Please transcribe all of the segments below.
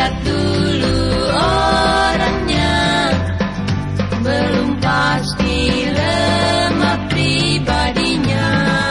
lihat dulu orangnya, belum pasti lemah pribadinya.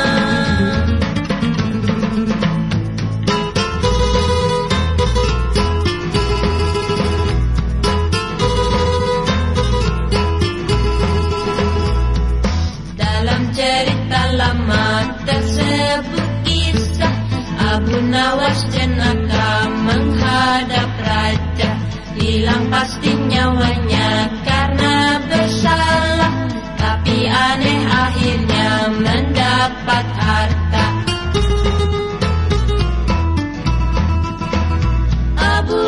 Dalam cerita lama tersebut kisah Abu Nawas jenaka menghadap raja, hilang pasti nyawanya karena bersalah, tapi aneh akhirnya mendapat harta. Abu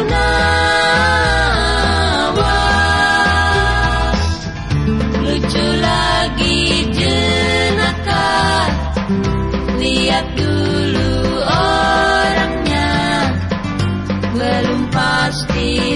Nawas lucu lagi jenaka, lihat dulu orangnya, belum pasti